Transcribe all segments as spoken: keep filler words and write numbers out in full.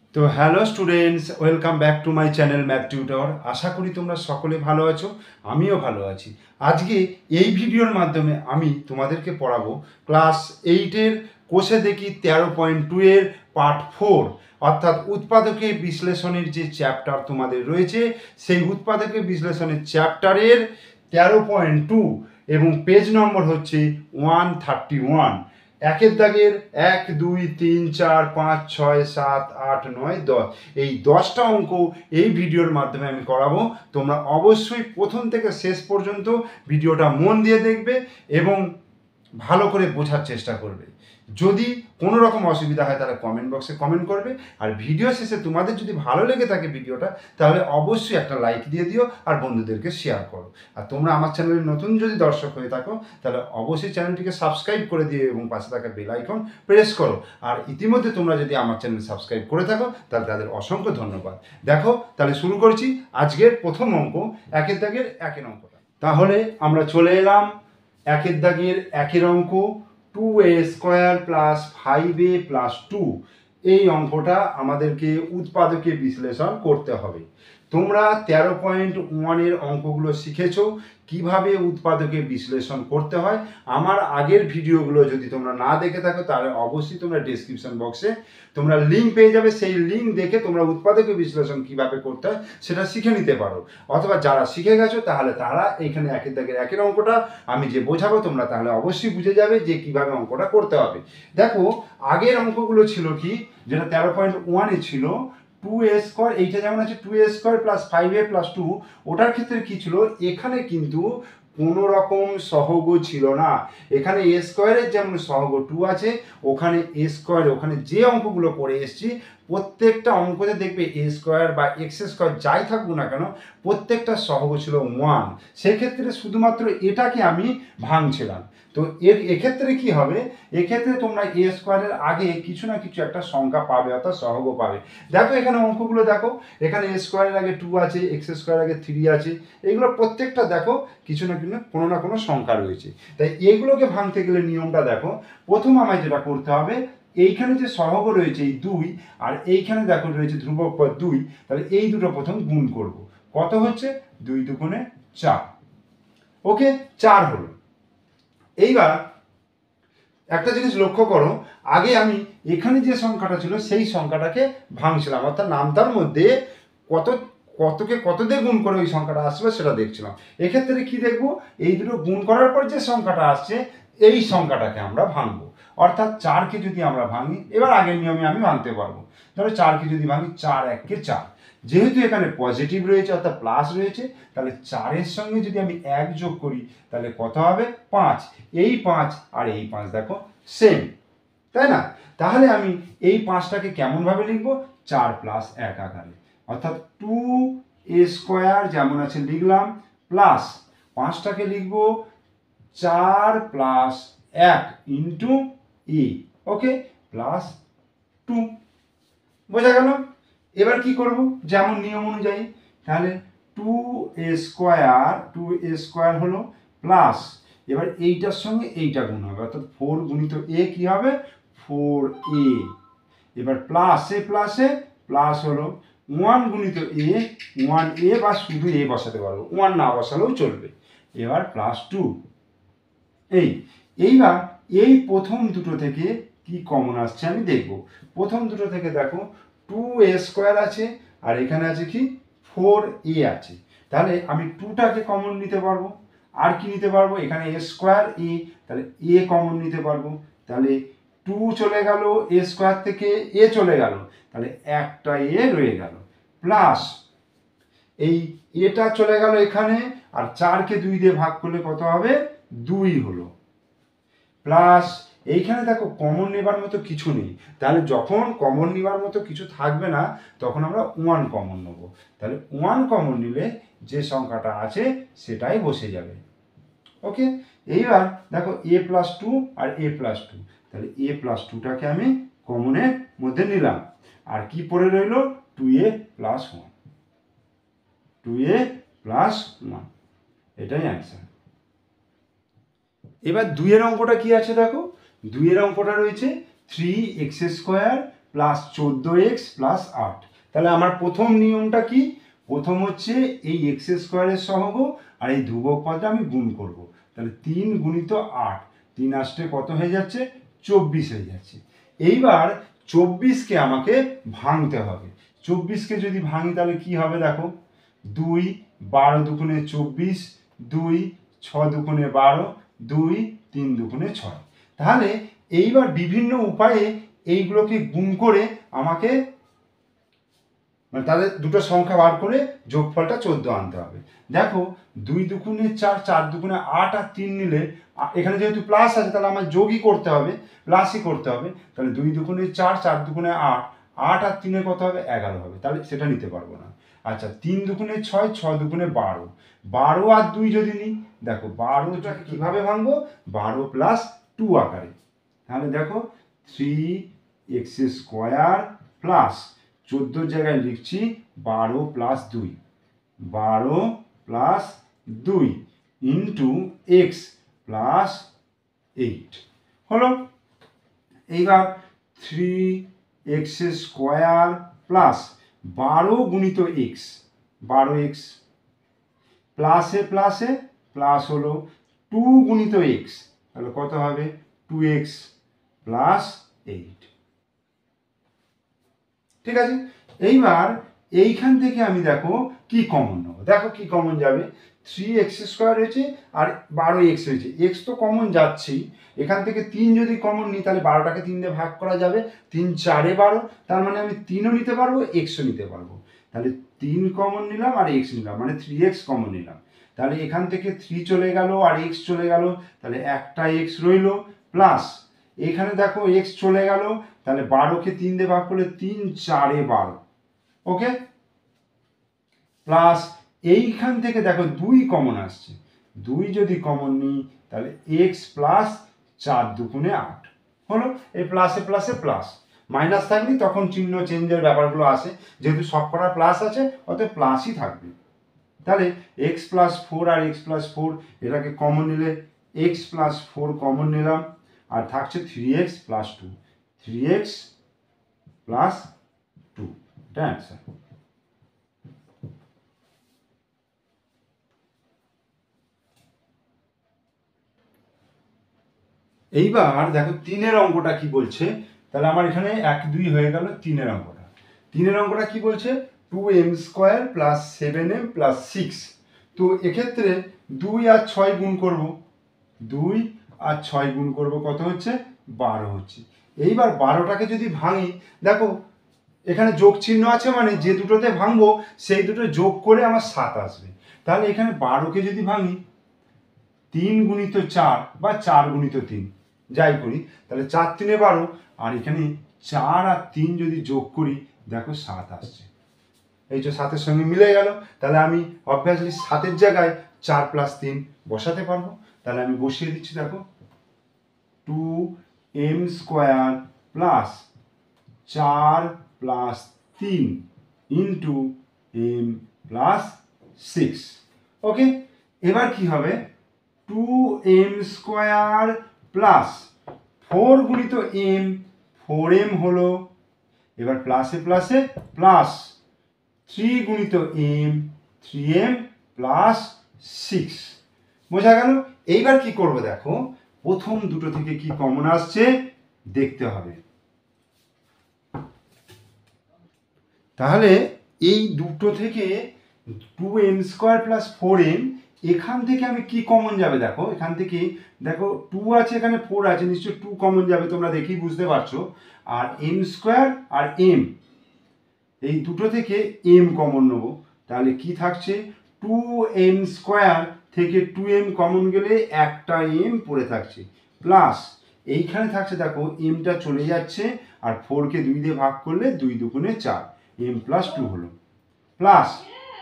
তো hello students, welcome back to my channel math tutor. আশা করি তোমরা সকলে ভালো আছো, আমিও ভালো আছি। আজকে এই ভিডিওর মাধ্যমে আমি তোমাদেরকে পড়াবো ক্লাস এইটের কোষে দেখি তেরো পয়েন্ট টু এর পার্ট ফোর, অর্থাৎ উৎপাদকের বিশ্লেষণের যে চ্যাপ্টার তোমাদের রয়েছে, সেই উৎপাদকের বিশ্লেষণের চ্যাপ্টারের তেরো পয়েন্ট টু এবং পেজ নম্বর হচ্ছে ওয়ান থার্টি ওয়ান। একের দাগের এক দুই তিন চার পাঁচ ছয় সাত আট নয় দশ, এই দশটা অঙ্ক এই ভিডিওর মাধ্যমে আমি করাবো। তোমরা অবশ্যই প্রথম থেকে শেষ পর্যন্ত ভিডিওটা মন দিয়ে দেখবে এবং ভালো করে বোঝার চেষ্টা করবে। যদি কোনো রকম অসুবিধা হয় তাহলে কমেন্ট বক্সে কমেন্ট করবে। আর ভিডিও শেষে তোমাদের যদি ভালো লেগে থাকে ভিডিওটা, তাহলে অবশ্যই একটা লাইক দিয়ে দিও আর বন্ধুদেরকে শেয়ার করো। আর তোমরা আমার চ্যানেলের নতুন যদি দর্শক হয়ে থাকো তাহলে অবশ্যই চ্যানেলটিকে সাবস্ক্রাইব করে দিও এবং পাশে থাকা বেল আইকন প্রেস করো। আর ইতিমধ্যে তোমরা যদি আমার চ্যানেল সাবস্ক্রাইব করে থাকো তাহলে তাদের অসংখ্য ধন্যবাদ। দেখো তাহলে শুরু করছি আজকের প্রথম অঙ্ক, একের দাগের একের অঙ্কটা। তাহলে আমরা চলে এলাম একের দাগের একের অঙ্ক, two a square plus five a plus two. এই অঙ্কটা আমাদেরকে উৎপাদকে বিশ্লেষণ করতে হবে। তোমরা তেরো পয়েন্ট ওয়ানের অঙ্কগুলো শিখেছো কিভাবে উৎপাদকে বিশ্লেষণ করতে হয়। আমার আগের ভিডিওগুলো যদি তোমরা না দেখে থাকো তাহলে অবশ্যই তোমরা ডেসক্রিপশন বক্সে তোমরা লিঙ্ক পেয়ে যাবে, সেই লিঙ্ক দেখে তোমরা উৎপাদকে বিশ্লেষণ কিভাবে করতে হয় সেটা শিখে নিতে পারো। অথবা যারা শিখে গেছো তাহলে তারা এইখানে একের দাগের একের অঙ্কটা আমি যে বোঝাবো তোমরা তাহলে অবশ্যই বুঝে যাবে যে কিভাবে অঙ্কটা করতে হবে। দেখো আগের অঙ্কগুলো ছিল কি, যেটা তেরো পয়েন্ট ওয়ানে ছিল টু এ স্কোয়ার, এইটা যেমন আছে two a square plus five a plus two, ওটার ক্ষেত্রে কি ছিল, এখানে কিন্তু কোনো রকম সহগ ছিল না। এখানে এ স্কোয়ারের যেমন সহগ টু আছে, ওখানে এ স্কোয়ার, ওখানে যে অঙ্কগুলো করে এসছি প্রত্যেকটা অঙ্কতে দেখবে এ স্কোয়ার বা এক্স স্কোয়ার যাই থাকুক না কেন প্রত্যেকটা সহগ ছিল ওয়ান। সেক্ষেত্রে শুধুমাত্র এটাকে আমি ভাঙছিলাম। তো এর এক্ষেত্রে কি হবে, এক্ষেত্রে তোমরা এ স্কোয়ারের আগে কিছু না কিছু একটা সংখ্যা পাবে, অর্থাৎ সহগ পাবে। দেখো এখানে অঙ্কগুলো দেখো, এখানে এ স্কোয়ারের আগে টু আছে, এক্স স্কোয়ারের আগে থ্রি আছে, এগুলো প্রত্যেকটা দেখো কিছু না কিছু কোনো না কোনো সংখ্যা রয়েছে। তাই এগুলোকে ভাঙতে গেলে নিয়মটা দেখো, প্রথম আমায় যেটা করতে হবে, এইখানে যে সহগ রয়েছে এই দুই, আর এইখানে দেখো রয়েছে ধ্রুবক পদ দুই, তাহলে এই দুটো প্রথম গুণ করব। কত হচ্ছে, দুই দুগুণে চার। ওকে, চার হলো। এইবার একটা জিনিস লক্ষ্য করো, আগে আমি এখানে যে সংখ্যাটা ছিল সেই সংখ্যাটাকে ভাঙছিলাম, অর্থাৎ নামতার মধ্যে কত কতকে কত দিয়ে গুণ করে ওই সংখ্যাটা আসবে সেটা দেখছিলাম। এক্ষেত্রে কি দেখব, এই দুটো গুণ করার পর যে সংখ্যাটা আসছে এই সংখ্যাটাকে আমরা ভাঙবো। অর্থাৎ চারকে যদি আমরা ভাঙি, এবার আগের নিয়মে আমি ভাঙতে পারবো। ধরো চারকে যদি ভাঙি, চার এককে চার, যেহেতু এখানে পজিটিভ রয়েছে অর্থাৎ প্লাস রয়েছে, তাহলে চারের সঙ্গে যদি আমি এক যোগ করি তাহলে কত হবে, পাঁচ। এই পাঁচ আর এই পাঁচ দেখো সেম, তাই না? তাহলে আমি এই পাঁচটাকে কেমনভাবে লিখবো, চার প্লাস এক আকারে, অর্থাৎ টু এ স্কোয়ার যেমন আছে লিখলাম, প্লাস পাঁচটাকে লিখবো চার প্লাস এক into e, okay, plus two. বোঝা গেল? এবার কি করব, যেমন নিয়ম অনুযায়ী, তাহলে two a square, two a square হলো প্লাস, এবার এইটার সঙ্গে এইটা গুণ হবে, অর্থাৎ ফোর গুণিত এ কি হবে, ফোর এ। এবার প্লাসে প্লাসে প্লাস হলো ওয়ান গুণিত এ, ওয়ান এ, বা শুধু এ বসাতে পারবো, ওয়ান না বসালেও চলবে। এবার প্লাস টু। এই এইবার এই প্রথম দুটো থেকে কি কমন আসছে আমি দেখব। প্রথম দুটো থেকে দেখো টু এ স্কোয়ার আছে আর এখানে আছে কি ফোর এ আছে, তাহলে আমি টুটাকে কমন নিতে পারবো। আর কি নিতে পারবো, এখানে এ স্কোয়ার এ, তাহলে এ কমন নিতে পারবো। তাহলে টু চলে গেল, এ স্কোয়ার থেকে এ চলে গেল, তাহলে একটা এ রয়ে গেল, প্লাস এই এটা চলে গেল এখানে, আর চারকে দুই দিয়ে ভাগ করলে কত হবে, দুই হলো, প্লাস এইখানে দেখো কমন নেবার মতো কিছু নেই, তাহলে যখন কমন নেবার মতো কিছু থাকবে না তখন আমরা ওয়ান কমন নেবো। তাহলে ওয়ান কমন নিলে যে সংখ্যাটা আছে সেটাই বসে যাবে। ওকে, এইবার দেখো এ প্লাস টু আর এ প্লাস টু, তাহলে এ প্লাস টুটাকে আমি কমনের মধ্যে নিলাম, আর কি পড়ে রইল, two a plus one, two a plus one, এটাই অ্যান্সার। এবার দুইয়ের অঙ্কটা কি আছে দেখো, দুইয়ের অঙ্কটা রয়েছে থ্রি এক্স স্কোয়ার প্লাস চোদ্দো এক্স প্লাস আট। তাহলে আমার প্রথম নিয়মটা কি? প্রথম হচ্ছে এই এক্স স্কোয়ারের সহগ আর এই ধ্রুবক পদটা আমি গুণ করব। তাহলে তিন গুণিত আট, তিন আসতে কত হয়ে যাচ্ছে? চব্বিশ হয়ে যাচ্ছে। এইবার চব্বিশকে আমাকে ভাঙতে হবে। চব্বিশকে যদি ভাঙি তাহলে কি হবে দেখো, দুই, বারো দুগুণে চব্বিশ, দুই, ছ দুগুণে বারো, দুই, তিন দুগুণে ছয়। তাহলে এইবার বিভিন্ন উপায়ে এইগুলোকে গুণ করে আমাকে মানে তাদের দুটো সংখ্যা বার করে যোগফলটা চোদ্দো আনতে হবে। দেখো, দুই দুগুণে চার, চার দুগুণে আট আর তিন নিলে এখানে যেহেতু প্লাস আছে তাহলে আমার যোগই করতে হবে, প্লাসই করতে হবে। তাহলে দুই দুগুণে চার, চার দুগুণে আট, আট আর তিনে কত হবে? এগারো হবে। তাহলে সেটা নিতে পারবো না। আচ্ছা, তিন দুগুণে ছয়, ছ দুগুণে বারো, বারো আর দুই যদি নিই, দেখো বারোটাকে কীভাবে ভাঙবো? বারো প্লাস টু আকারে। তাহলে দেখো থ্রি এক্স স্কোয়ার প্লাস চোদ্দোর জায়গায় লিখছি বারো প্লাস দুই, বারো প্লাস দুই ইন্টু এক্স প্লাস এইট হলো। এইবার থ্রি এক্স স্কোয়ার প্লাস বারো গুণিত এক্স, বারো এক্স প্লাসে প্লাসে প্লাস হলো টু গুণিত এক্স, তাহলে কত হবে? Two x plus eight. ঠিক আছে, এইবার এইখান থেকে আমি দেখো কি কমন নেবো। দেখো কি কমন যাবে, থ্রি এক্স স্কোয়ার হয়েছে আর বারো এক্স হয়েছে, এক্স তো কমন যাচ্ছেই। এখান থেকে তিন যদি কমন নিই তাহলে বারোটাকে তিন দিয়ে ভাগ করা যাবে, তিন চারে বারো, তার মানে আমি তিনও নিতে পারবো, এক্সও নিতে পারবো। তাহলে তিন কমন নিলাম আর এক্স নিলাম, মানে থ্রি এক্স কমন নিলাম। তাহলে এখান থেকে থ্রি চলে গেল আর এক্স চলে গেল, তাহলে একটা এক্স রইল প্লাস এখানে দেখো এক্স চলে গেল, তাহলে বারোকে তিন দিয়ে ভাগ করলে তিন চারে বারো, ওকে, প্লাস এইখান থেকে দেখো দুই কমন আসছে, দুই যদি কমন নিই তাহলে এক্স প্লাস চার দুগুণে আট হলো। এই প্লাসে প্লাসে প্লাস, মাইনাস থাকলে তখন চিহ্ন চেঞ্জের ব্যাপারগুলো আসে, যেহেতু সব কটা প্লাস আছে অতএব প্লাসই থাকবে। তাহলে এক্স প্লাস ফোর আর এক্স প্লাস ফোর এটাকে কমন নিলে এক্স প্লাস ফোর কমন নিলাম, আর থাকছে three x plus two, three x plus two, এটা অ্যান্সার। এইবার দেখো তিনের অঙ্কটা কি বলছে, তাহলে আমার এখানে এক দুই হয়ে গেল তিনের অঙ্কটা। তিনের অঙ্কটা কি বলছে? Two m square plus seven m plus six. তো এক্ষেত্রে দুই আর ছয় গুণ করব, দুই আর ছয় গুণ করব, কত হচ্ছে? বারো হচ্ছে। এইবার বারোটাকে যদি ভাঙি, দেখো এখানে যোগ চিহ্ন আছে, মানে যে দুটোতে ভাঙবো সেই দুটো যোগ করে আমার সাত আসবে। তাহলে এখানে বারোকে যদি ভাঙি, তিন গুণিত চার বা চার গুণিত তিন যাই করি, তাহলে চার তিনে বারো, আর এখানে চার আর তিন যদি যোগ করি দেখো সাত আসছে। এই যে সাতের সঙ্গে মিলে গেল, তাহলে আমি অবভিয়াসলি সাতের জায়গায় চার প্লাস তিন বসাতে পারবো। তাহলে আমি বসিয়ে দিচ্ছি, দেখো টু এম স্কোয়ার প্লাস চার প্লাস তিন into m plus six, okay. এবার কি হবে? Two m square plus four গুণিত এম, ফোর এম হলো, এবার প্লাসে প্লাসে প্লাস থ্রি গুণিত m, three m plus six, বোঝা গেল। এইবার কি করব দেখো, প্রথম দুটো থেকে কি কমন আসছে দেখতে হবে। তাহলে এই দুটো থেকে two m square plus four m, এখান থেকে আমি কি কমন যাবে দেখো, এখান থেকে দেখো টু আছে, এখানে ফোর আছে, নিশ্চয়ই টু কমন যাবে, তোমরা দেখেই বুঝতে পারছো। আর এম স্কোয়ার আর এম, এই দুটো থেকে এম কমন নেব, তাহলে কি থাকছে? টু এম স্কোয়ার থেকে টু এম কমন গেলে একটা এম পড়ে থাকছে, প্লাস এইখানে থাকছে দেখো এমটা চলে যাচ্ছে, আর ফোরকে দুই দিয়ে ভাগ করলে দুই দুগুণে চার, এম প্লাস টু হলো, plus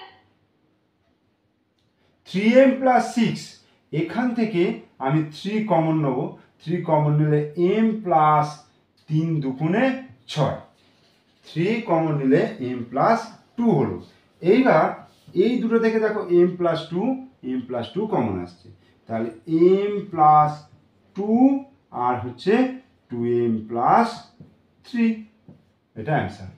three m plus six, এখান থেকে আমি থ্রি কমন নেবো, থ্রি কমন নিলে এম প্লাস তিন দুগুণে ছয়, থ্রি কমন নিলে এম প্লাস টু হলো। এইবার এই দুটো থেকে দেখো m plus two, m plus two common আসছে, তাহলে এম প্লাস টু আর হচ্ছে টু এম প্লাস থ্রি, এটা অ্যান্সার।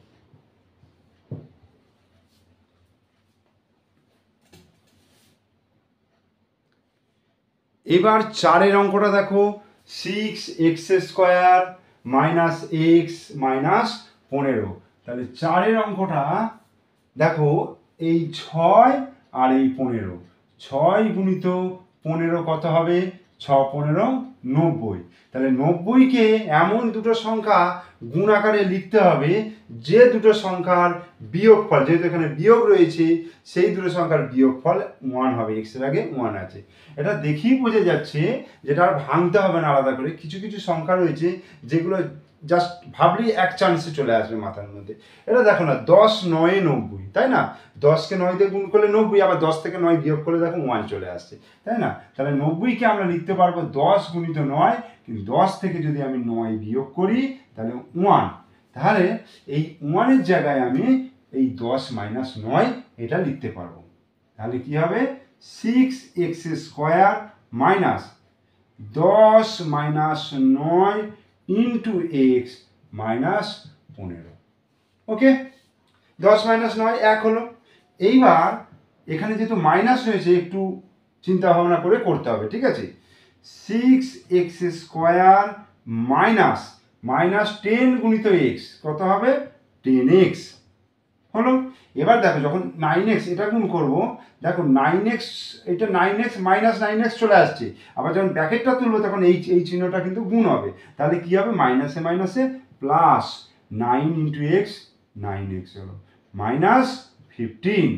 এবার চারের অঙ্কটা দেখো, six x square minus x minus পনেরো। তাহলে চারের অঙ্কটা দেখো, এই ছয় আর এই পনেরো, ছয় গুণিত পনেরো কত হবে? ছ পনেরো নব্বই। তাহলে নব্বইকে এমন দুটো সংখ্যা গুণ আকারে লিখতে হবে যে দুটো সংখ্যার বিয়োগফল, যেহেতু এখানে বিয়োগ রয়েছে, সেই দুটো সংখ্যার বিয়োগফল ওয়ান হবে, এক্সের আগে ওয়ান আছে। এটা দেখেই বোঝা যাচ্ছে যেটা আর ভাঙতে হবে না আলাদা করে। কিছু কিছু সংখ্যা রয়েছে যেগুলো জাস্ট ভাবলেই এক চান্সে চলে আসবে মাথার মধ্যে। এটা দেখো না, দশ নয় নব্বই, তাই না? দশকে নয় দিয়ে গুণ করলে নব্বই, আবার দশ থেকে নয় বিয়োগ করলে দেখো ওয়ান চলে আসছে, তাই না? তাহলে নব্বইকে আমরা লিখতে পারবো দশ গুণিত নয়, কিন্তু দশ থেকে যদি আমি নয় বিয়োগ করি তাহলে ওয়ান। তাহলে এই ওয়ানের জায়গায় আমি এই দশ মাইনাস নয় এটা লিখতে পারবো। তাহলে কি হবে? সিক্স এক্স স্কোয়ার মাইনাস দশ মাইনাস নয় ইন্টু এক্স মাইনাস পনেরো। ওকে, দশ মাইনাস নয় এক হলো। এইবার এখানে যেহেতু মাইনাস রয়েছে, একটু চিন্তা ভাবনা করে করতে হবে, ঠিক আছে? Six x square minus minus ten গুণিত এক্স কত হবে? টেন এক্স হলো। এবার দেখো, যখন নাইন এক্স এটা গুণ করবো, দেখো নাইন এক্স, এটা nine x minus nine x চলে আসছে। আবার যখন ব্র্যাকেটটা তুলবো তখন এই এই চিহ্নটা কিন্তু গুণ হবে। তাহলে কি হবে? মাইনাসে মাইনাসে plus nine into x, nine x হলো মাইনাস ফিফটিন।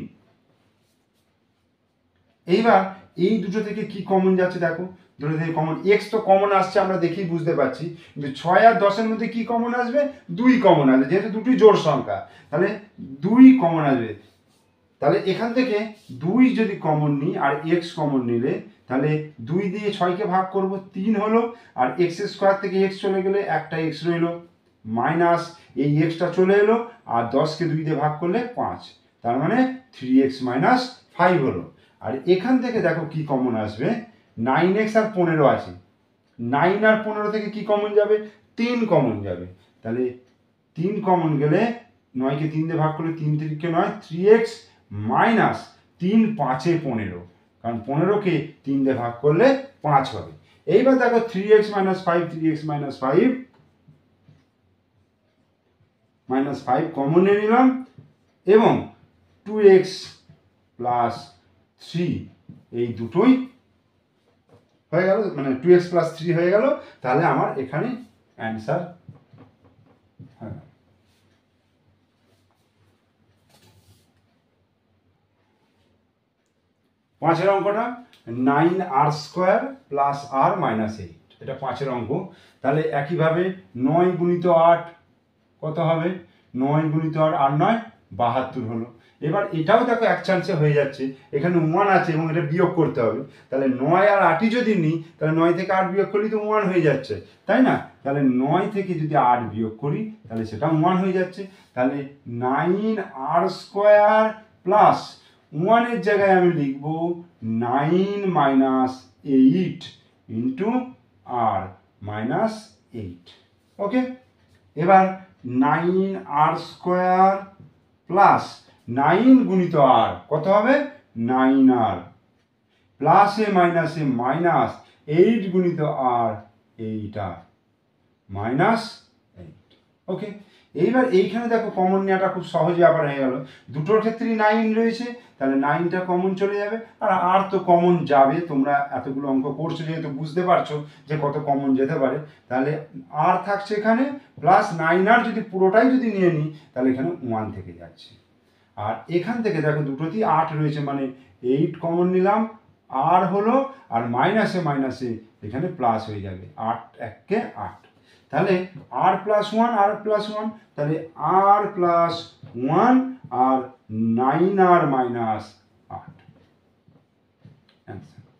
এইবার এই দুটো থেকে কি কমন যাচ্ছে দেখো, দুটো থেকে কমন, এক্স তো কমন আসছে আমরা দেখেই বুঝতে পারছি, কিন্তু ছয় আর দশের মধ্যে কি কমন আসবে? দুই কমন আসবে, যেহেতু দুটি জোড় সংখ্যা, তাহলে দুই কমন আসবে। তাহলে এখান থেকে দুই যদি কমন নিই আর এক্স কমন নিলে, তাহলে দুই দিয়ে ছয়কে ভাগ করব, তিন হলো, আর এক্স স্কোয়ার থেকে এক্স চলে গেলে একটা এক্স রইল, মাইনাস এই এক্সটা চলে এলো, আর দশকে দুই দিয়ে ভাগ করলে পাঁচ, তার মানে থ্রি এক্স মাইনাস ফাইভ হলো। আর এখান থেকে দেখো কি কমন আসবে, নাইন এক্স আর পনেরো আছে, নাইন আর পনেরো থেকে কি কমন যাবে? তিন কমন যাবে। তাহলে তিন কমন গেলে নয়কে তিন দিয়ে ভাগ করলে তিন তিরিকে নয়, থ্রি এক্স মাইনাস তিন পাঁচে পনেরো, কারণ পনেরোকে তিন দিয়ে ভাগ করলে পাঁচ হবে। এইবার দেখো three x minus five, three x minus five minus five common নিয়ে নিলাম, এবং টু এক্স প্লাস থ্রি এই দুটোই হয়ে গেল, মানে টু এক্স প্লাস থ্রি হয়ে গেল। তাহলে আমার এখানে অ্যান্সার হয়ে গেল। পাঁচের অঙ্কটা, nine r square plus r minus eight, এটা পাঁচের অঙ্ক। তাহলে একইভাবে নয় গুণিত আট কত হবে? নয় গুণিত আট, আর নয় বাহাত্তর হলো। এবার এটাও দেখো এক চান্সে হয়ে যাচ্ছে, এখানে ওয়ান আছে এবং এটা বিয়োগ করতে হবে। তাহলে নয় আর আটই যদি নিই, তাহলে নয় থেকে আট বিয়োগ করলেই তো ওয়ান হয়ে যাচ্ছে, তাই না? তাহলে নয় থেকে যদি আট বিয়োগ করি তাহলে সেটা ওয়ান হয়ে যাচ্ছে। তাহলে নাইন আর স্কোয়ার প্লাস ওয়ানের জায়গায় আমি লিখব nine minus eight into r minus eight. Okay, এবার nine r square plus nine গুণিত আর কত হবে? নাইন আর প্লাসে মাইনাসে মাইনাস এইট গুণিত r eight r minus eight. Okay, এইবার এইখানে দেখো কমন নেওয়াটা খুব সহজে আবার হয়ে গেল, দুটোর ক্ষেত্রেই নাইন রয়েছে, তাহলে নাইনটা কমন চলে যাবে, আর আর তো কমন যাবে, তোমরা এতগুলো অঙ্ক করছো যেহেতু বুঝতে পারছো যে কত কমন যেতে পারে। তাহলে আর থাকছে এখানে, প্লাস নাইন আর যদি পুরোটাই যদি নিয়ে নিই তাহলে এখানে ওয়ান থেকে যাচ্ছে। আর এখান থেকে দেখো দুটোতেই আট রয়েছে, মানে এইট কমন নিলাম, আর হলো, আর মাইনাসে মাইনাসে এখানে প্লাস হয়ে যাবে, আট এককে আট। তাহলে r plus one, r plus one, তাহলে r plus one r nine r minus আট অ্যান্সার।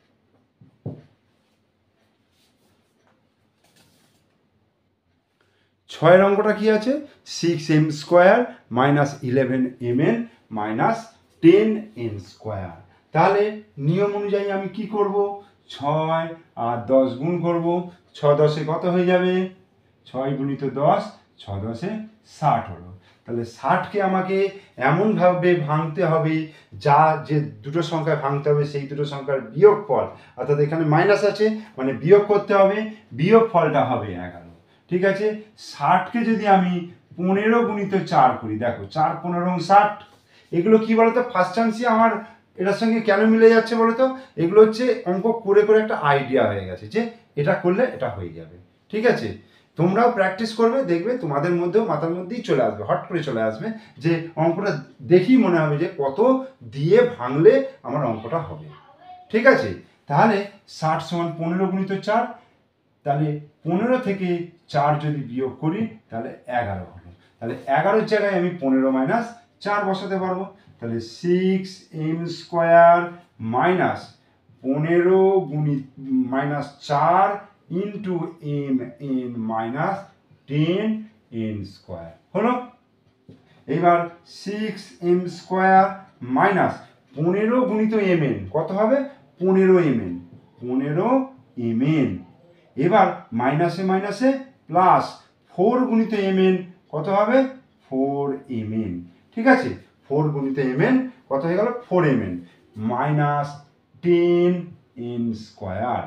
ছয়ের অঙ্কটা কি আছে? Six m square minus eleven m n minus ten n square. তাহলে নিয়ম অনুযায়ী আমি কি করব? ছয় আর দশ গুণ করব, ছ দশে কত হয়ে যাবে? ছয় গুণিত দশ, ছ দশে ষাট হলো। তাহলে ষাটকে আমাকে এমনভাবে ভাঙতে হবে যা যে দুটো সংখ্যায় ভাঙতে হবে সেই দুটো সংখ্যার বিয়োগফল, অর্থাৎ এখানে মাইনাস আছে মানে বিয়োগ করতে হবে, বিয়োগফলটা হবে এগারো। ঠিক আছে, ষাটকে যদি আমি পনেরো গুণিত চার করি, দেখো চার পনেরো ষাট, এগুলো কি বলতো ফার্স্ট চান্সই আমার এটার সঙ্গে কেন মিলে যাচ্ছে বলতো, এগুলো হচ্ছে অঙ্ক করে করে একটা আইডিয়া হয়ে গেছে যে এটা করলে এটা হয়ে যাবে। ঠিক আছে, তোমরাও প্র্যাকটিস করবে, দেখবে তোমাদের মধ্যেও মাথার মধ্যেই চলে আসবে, হট করে চলে আসবে যে অঙ্কটা দেখেই মনে হবে যে কত দিয়ে ভাঙলে আমার অঙ্কটা হবে। ঠিক আছে, তাহলে ষাট সমান পনেরো গুণিত চার, তাহলে পনেরো থেকে চার যদি বিয়োগ করি তাহলে এগারো হলো। তাহলে এগারোর জায়গায় আমি পনেরো মাইনাস চার বসাতে পারবো। তাহলে সিক্স এম স্কোয়ার মাইনাস পনেরো গুণিত মাইনাস চার into m n minus ten n square হলো। এবার সিক্স এম স্কোয়ার মাইনাস পনেরো গুণিত এম এন কত হবে, পনেরো এম এন, পনেরো এম এন। এবার মাইনাসে মাইনাসে প্লাস ফোর গুণিত এম এন কত হবে, ফোর এম এন। ঠিক আছে, ফোর গুণিত এম এন কত হয়ে গেল, four m n minus ten n square.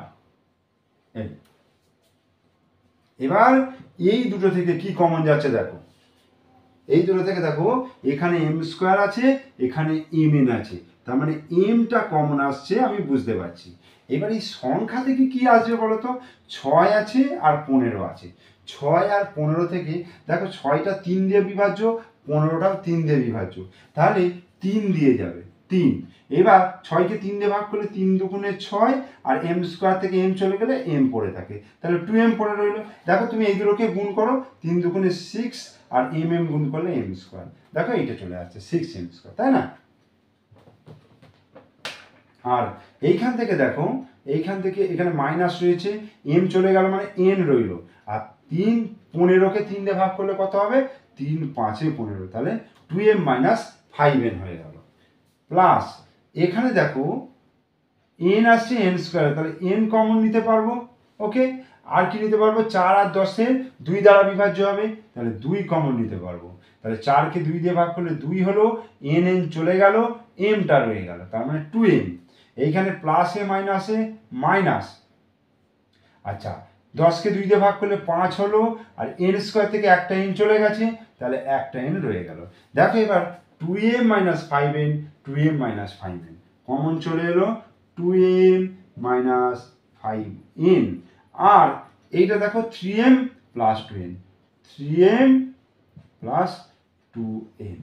এবার এই দুটো থেকে কি কমন যাচ্ছে দেখো, এই দুটো থেকে দেখো এখানে এম স্কোয়ার আছে, এখানে এম এন আছে, তার মানে এমটা কমন আসছে আমি বুঝতে পারছি। এবার এই সংখ্যা থেকে কি আসবে বলো তো, ছয় আছে আর পনেরো আছে, ছয় আর পনেরো থেকে দেখো ছয়টা তিন দিয়ে বিভাজ্য, পনেরোটাও তিন দিয়ে বিভাজ্য, তাহলে তিন দিয়ে যাবে, তিন। এবার ছয়কে তিন দিয়ে ভাগ করলে তিন দুগুণে ছয়, আর এম স্কোয়ার থেকে এম চলে গেলে এম পড়ে থাকে, তাহলে টু এম পড়ে রইলো। দেখো তুমি এই দুটোকে গুণ করো, তিন দুগুণে সিক্স আর এম এম গুণ করলে এম স্কোয়ার, দেখো এইটা চলে আসছে সিক্স এম স্কোয়ার, তাই না? আর এইখান থেকে দেখো, এইখান থেকে এখানে মাইনাস রয়েছে, এম চলে গেল মানে এন রইল, আর তিন পনেরোকে তিন দিয়ে ভাগ করলে কত হবে, তিন পাঁচে পনেরো, তাহলে two m minus five n হয়ে গেল। প্লাস এখানে দেখো এন আসছে এন স্কোয়ার, তাহলে এন কমন নিতে পারবো। ওকে, আর কি নিতে পারবো, চার আর দশের দুই দ্বারা বিভাজ্য হবে, তাহলে দুই কমন নিতে পারবো। তাহলে চারকে দুই দিয়ে ভাগ করলে দুই হলো, এন এন চলে গেল, এমটা রয়ে গেল, তার মানে টু এম। এইখানে প্লাসে মাইনাসে মাইনাস, আচ্ছা দশকে দুই দিয়ে ভাগ করলে পাঁচ হলো, আর এন স্কোয়ার থেকে একটা এন চলে গেছে, তাহলে একটা এন রয়ে গেল। দেখো এবার two m minus five n, two m minus five n common চলে এলো, two m minus five n. আর এইটা দেখো three m plus two n, three m plus two n.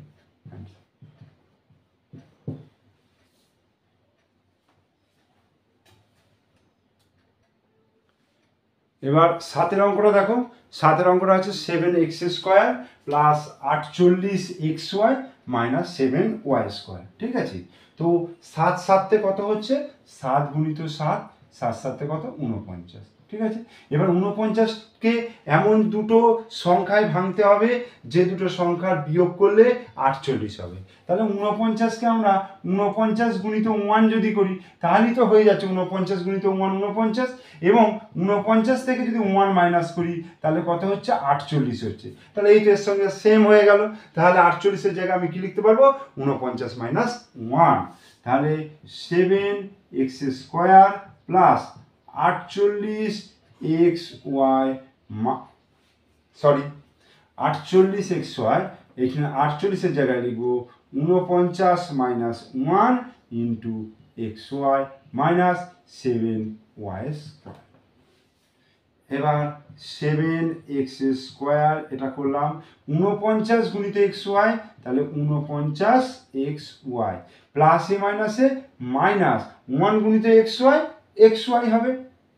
এবার সাতের অঙ্কটা দেখো, সাতের অঙ্কটা হচ্ছে সেভেন এক্স স্কোয়ার প্লাস আটচল্লিশ x y minus seven y square. ঠিক আছে, তো সাত সাতে কত হচ্ছে, সাত গুণিত সাত, সাত সাতে কত, উনপঞ্চাশ। ঠিক আছে, এবার উনপঞ্চাশকে এমন দুটো সংখ্যায় ভাঙতে হবে যে দুটো সংখ্যার বিয়োগ করলে আটচল্লিশ হবে। তাহলে উনপঞ্চাশকে আমরা উনপঞ্চাশ গুণিত ওয়ান যদি করি তাহলেই তো হয়ে যাচ্ছে উনপঞ্চাশ গুণিত ওয়ান উনপঞ্চাশ, এবং উনপঞ্চাশ থেকে যদি ওয়ান মাইনাস করি তাহলে কত হচ্ছে, আটচল্লিশ হচ্ছে। তাহলে এইটার সঙ্গে সেম হয়ে গেল, তাহলে আটচল্লিশের জায়গায় আমি কি লিখতে পারবো, উনপঞ্চাশ মাইনাস ওয়ান, তাহলে সেভেন এক্স স্কোয়ার প্লাস আটচল্লিশ এক্স ওয়াই, সরি আটচল্লিশ এক্স ওয়াই, এখানে আটচল্লিশের জায়গায় লিখবো উনপঞ্চাশ minus one into x y minus seven y square. এবার সেভেন এক্স স্কোয়ার এটা করলাম, উনপঞ্চাশ গুণিত এক্স ওয়াই, তাহলে উনপঞ্চাশ এক্স ওয়াই প্লাসে মাইনাসে মাইনাস ওয়ান গুণিত এক্স ওয়াই, এক্স ওয়াই হবে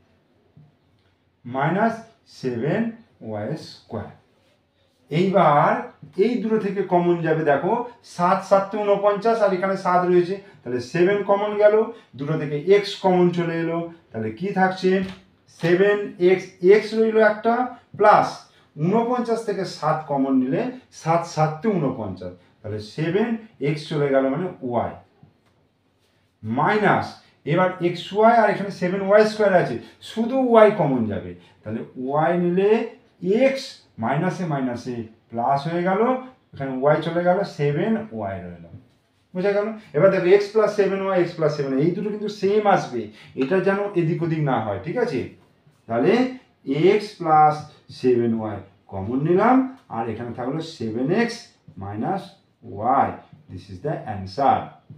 মাইনাস সেভেন ওয়াই স্কোয়ার। এইবার এই দুটো থেকে কমন যাবে, দেখো সাত সাতে উনপঞ্চাশ আর এখানে সাত রয়েছে, তাহলে সেভেন কমন গেল, দুটো থেকে এক্স কমন চলে এলো, তাহলে কি থাকছে, সেভেন এক্স, এক্স রইল একটা, প্লাস উনপঞ্চাশ থেকে সাত কমন নিলে সাত সাতে উনপঞ্চাশ, তাহলে সেভেন এক্স চলে গেল মানে ওয়াই মাইনাস, এবার এক্স ওয়াই আর এখানে সেভেন ওয়াই স্কোয়ার আছে, শুধু ওয়াই কমন যাবে, তাহলে ওয়াই নিলে এক্স মাইনাসে মাইনাসে প্লাস হয়ে গেল, এখানে ওয়াই চলে গেল, সেভেন ওয়াই রইল। বোঝা গেল? এবার দেখো x plus seven y, x plus seven, এই দুটো কিন্তু সেম আসবে, এটা যেন এদিক ওদিক না হয়, ঠিক আছে? তাহলে x plus seven y common নিলাম, আর এখানে থাকলো seven x minus y. This is the answer.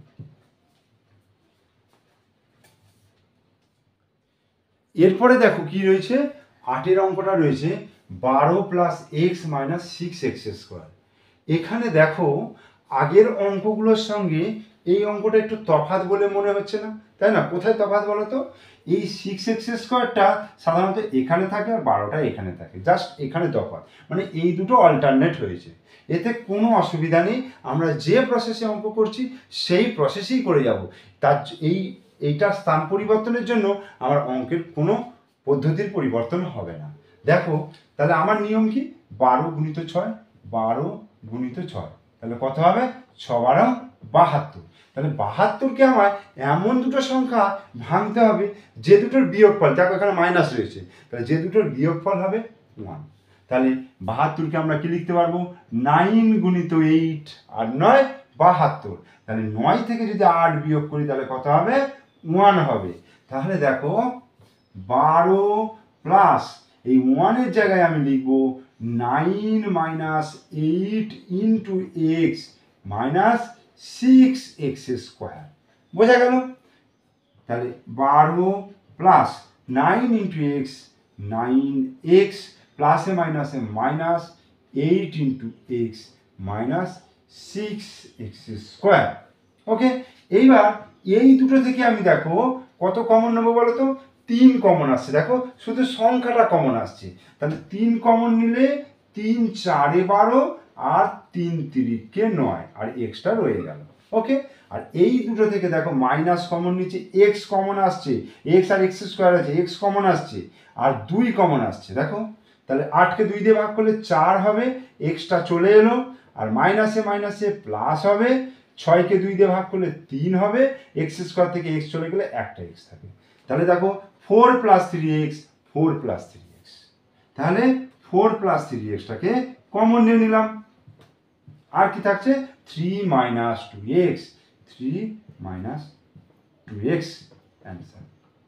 এরপরে দেখো কি রয়েছে, আটের অঙ্কটা রয়েছে বারো plus x minus six x square. এখানে দেখো আগের অঙ্কগুলোর সঙ্গে এই অঙ্কটা একটু তফাৎ বলে মনে হচ্ছে না, তাই না? কোথায় তফাৎ বলো তো? এই সিক্স এক্স স্কোয়ারটা সাধারণত এখানে থাকে আর বারোটা এখানে থাকে, জাস্ট এখানে তফাৎ, মানে এই দুটো অল্টারনেট হয়েছে। এতে কোনো অসুবিধা নেই, আমরা যে প্রসেসে অঙ্ক করছি সেই প্রসেসেই করে যাব। তার এই এইটা স্থান পরিবর্তনের জন্য আমার অঙ্কের কোনো পদ্ধতির পরিবর্তন হবে না। দেখো তাহলে আমার নিয়ম কি, বারো গুণিত ছয়, বারো গুণিত ছয়, তাহলে কত হবে? ছ বারো বাহাত্তর। তাহলে বাহাত্তরকে আমার এমন দুটো সংখ্যা ভাঙতে হবে যে দুটোর বিয়োগফল, দেখো এখানে মাইনাস রয়েছে, তাহলে যে দুটোর বিয়োগফল হবে ওয়ান। তাহলে বাহাত্তরকে আমরা কি লিখতে পারবো? নাইন গুণিত এইট, আর নয় বাহাত্তর। তাহলে নয় থেকে যদি আট বিয়োগ করি তাহলে কত হবে? ওয়ান হবে। তাহলে দেখো বারো প্লাস এই ওয়ানের জায়গায় আমি লিখব nine minus eight into x minus six x square. বোঝা গেল? তাহলে বারো plus nine into x, nine x প্লাসে মাইনাসে minus eight into x minus six x square. Okay, এইবার এই দুটো থেকে আমি দেখো কত কমন নেবো বলো তো? তিন কমন আসছে, দেখো শুধু সংখ্যাটা কমন আসছে। তাহলে তিন কমন নিলে তিন চারে বারো, আর তিন তিরিকে নয়, আর এক্সটা রয়ে গেল। ওকে, আর এই দুটো থেকে দেখো মাইনাস কমন নিচ্ছে, এক্স কমন আসছে, এক্স আর এক্স স্কোয়ার আছে, এক্স কমন আসছে, আর দুই কমন আসছে। দেখো তাহলে আটকে দুই দিয়ে ভাগ করলে চার হবে, এক্সটা চলে এলো, আর মাইনাসে মাইনাসে প্লাস হবে, ছয়কে দুই দিয়ে ভাগ করলে তিন হবে, এক্স স্কোয়ার থেকে এক্স চলে গেলে একটা এক্স থাকে। তাহলে দেখো four plus three x, four plus three x, তাহলে ফোর প্লাস থ্রি এক্সটাকে কমন নিয়ে নিলাম, আর কি থাকছে? Three minus two x, three minus two x answer.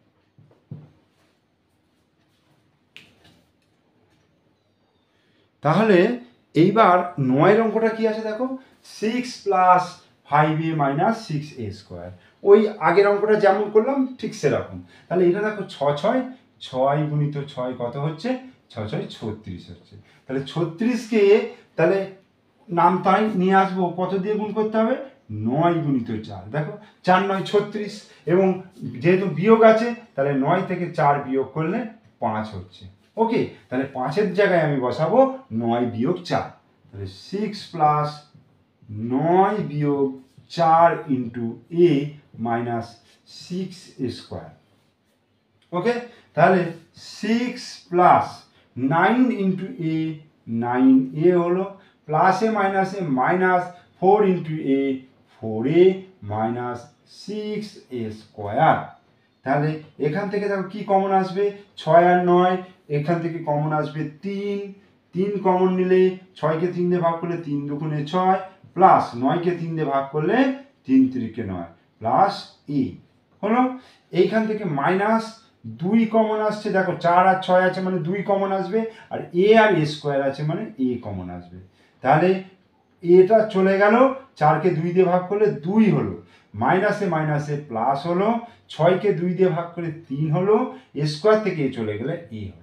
তাহলে এইবার নয়ের অঙ্কটা কি আছে দেখো, six plus five a minus six a square. ওই আগের অঙ্কটা যেমন করলাম ঠিক সেরকম। তাহলে এটা দেখো ছ ছয়, ছয় গুণিত ছয় কত হচ্ছে? ছ ছয় ছত্রিশ হচ্ছে। তাহলে ছত্রিশকে তাহলে নাম তাই নিয়ে আসবো, কত দিয়ে গুণ করতে হবে? নয় গুণিত চার। দেখো চার নয় ছত্রিশ, এবং যেহেতু বিয়োগ আছে তাহলে নয় থেকে চার বিয়োগ করলে পাঁচ হচ্ছে। ওকে, তাহলে পাঁচের জায়গায় আমি বসাবো নয় বিয়োগ চার, তাহলে সিক্স প্লাস নয় বিয়োগ চার into a minus six square. Okay, তাহলে six plus nine into a, nine a হলো, প্লাসে মাইনাসে minus four into a, four a minus six a square. তাহলে এখান থেকে দেখো কি কমন আসবে? ছয় আর নয়, এখান থেকে কমন আসবে তিন, তিন কমন নিলে ছয়কে তিন দিয়ে ভাগ করলে তিন দুগুণে ছয়, প্লাস নয়কে তিন দিয়ে ভাগ করলে তিন তিরিকে নয়, প্লাস ই হলো। এইখান থেকে মাইনাস দুই কমন আসছে, দেখো চার আর ছয় আছে মানে দুই কমন আসবে, আর এ আর এ স্কোয়ার আছে মানে এ কমন আসবে। তাহলে এটা চলে গেল, চারকে দুই দিয়ে ভাগ করলে দুই হলো, মাইনাসে মাইনাসে প্লাস হলো, ছয়কে দুই দিয়ে ভাগ করে তিন হলো, এ স্কোয়ার থেকে এ চলে গেলে এ হলো।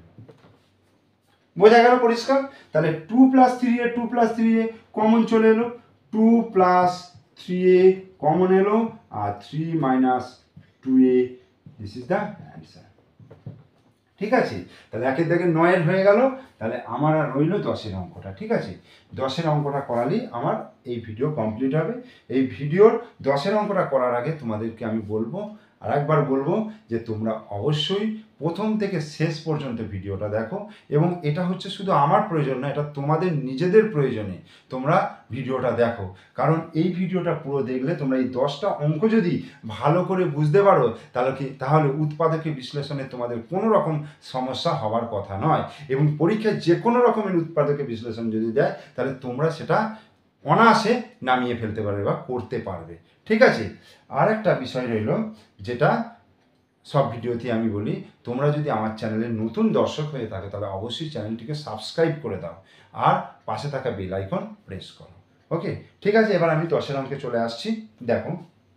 বোঝা গেল পরিষ্কার? তাহলে two plus three a, two plus three a common চলে এলো, two plus three a common এলো, আর three minus two a, this is the answer. ঠিক আছে, তাহলে একের দেখে নয়ের হয়ে গেল। তাহলে আমার আর রইল দশের অঙ্কটা। ঠিক আছে, দশের অঙ্কটা করালেই আমার এই ভিডিও কমপ্লিট হবে। এই ভিডিওর দশের অঙ্কটা করার আগে তোমাদেরকে আমি বলবো, আর একবার বলবো যে তোমরা অবশ্যই প্রথম থেকে শেষ পর্যন্ত ভিডিওটা দেখো, এবং এটা হচ্ছে শুধু আমার প্রয়োজন না, এটা তোমাদের নিজেদের প্রয়োজনে তোমরা ভিডিওটা দেখো। কারণ এই ভিডিওটা পুরো দেখলে তোমরা এই দশটা অঙ্ক যদি ভালো করে বুঝতে পারো, তাহলে কি তাহলে উৎপাদকে বিশ্লেষণে তোমাদের কোনো রকম সমস্যা হওয়ার কথা নয়। এবং পরীক্ষায় যে কোনো রকমের উৎপাদকে বিশ্লেষণ যদি দেয়, তাহলে তোমরা সেটা অনায়াসে নামিয়ে ফেলতে পারবে বা করতে পারবে। ঠিক আছে, আর একটা বিষয় রইল, যেটা সব ভিডিওতে আমি বলি, তোমরা যদি আমার চ্যানেলের নতুন দর্শক হয়ে থাকো, তাহলে অবশ্যই চ্যানেলটিকে সাবস্ক্রাইব করে দাও আর পাশে থাকা বেল আইকন প্রেস করো। ওকে, ঠিক আছে, এবার আমি দশের অঙ্কে চলে আসছি। দেখো,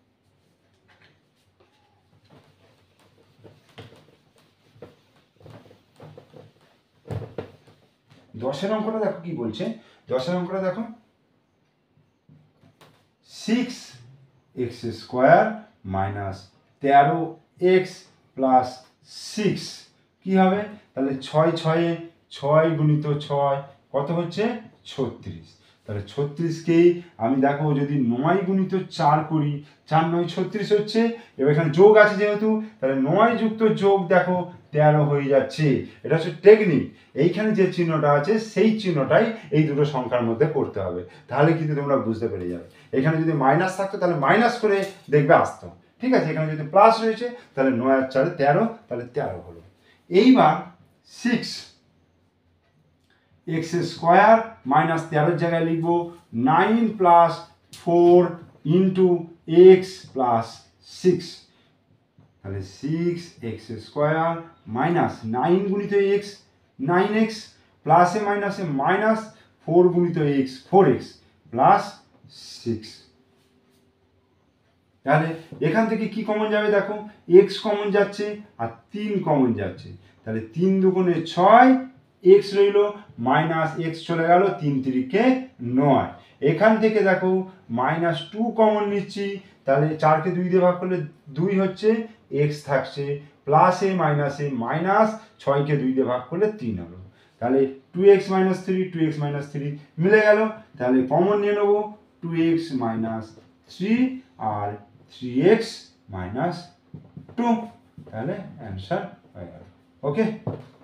দশের অঙ্কটা দেখো কি বলছে। দশের অঙ্কটা দেখো, সিক্স এক্স স্কোয়ার মাইনাস তেরো এক্স প্লাস সিক্স কী হবে? তাহলে ছয় ছয়ে ছয় গুণিত ছয় কত হচ্ছে? ছত্রিশ। তাহলে ছত্রিশকেই আমি দেখো যদি নয় গুণিত চার করি, চার নয় ছত্রিশ হচ্ছে। এবার এখানে যোগ আছে যেহেতু, তাহলে নয় যুক্ত যোগ দেখো তেরো হয়ে যাচ্ছে। এটা হচ্ছে টেকনিক। এইখানে যে চিহ্নটা আছে সেই চিহ্নটাই এই দুটো সংখ্যার মধ্যে করতে হবে, তাহলে কিন্তু তোমরা বুঝতে পেরে যাবে। এখানে যদি মাইনাস থাকতো তাহলে মাইনাস করে দেখবে আসতো। ঠিক আছে, এখানে যদি প্লাস রয়েছে তাহলে নয় আর চারে তেরো, তাহলে তেরো হলো। এইবার সিক্স এক্স স্কোয়ার মাইনাস তেরোর জায়গায় লিখবো nine plus four into x plus six. তাহলে six x square minus nine গুণিত এক্স নাইন এক্স প্লাসে মাইনাসে মাইনাস ফোর গুণিত x four x plus six. তাহলে এখান থেকে কি কমন যাবে দেখো, এক্স কমন যাচ্ছে আর তিন কমন যাচ্ছে। তাহলে তিন দুগুণে ছয়, এক্স রইল মাইনাস এক্স চলে গেল, তিন তিরিকে নয়। এখান থেকে দেখো মাইনাস টু কমন নিচ্ছি, তাহলে চারকে দুই দিয়ে ভাগ করলে দুই হচ্ছে, এক্স থাকছে প্লাসে মাইনাসে মাইনাস, ছয়কে দুই দিয়ে ভাগ করলে তিন হলো। তাহলে two x minus three, two x minus three মিলে গেল। তাহলে কমন নিয়ে নেবো টু এক্স মাইনাস থ্রি আর থ্রি এক্স মাইনাস টু, তাহলে অ্যান্সার হয়ে গেল। ওকে।